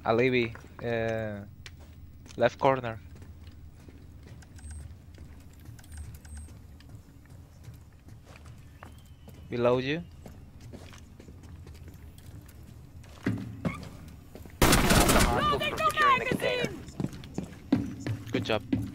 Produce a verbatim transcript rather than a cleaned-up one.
Alibi, uh, left corner. Below you. Stop the hostiles from securing the container. Good job.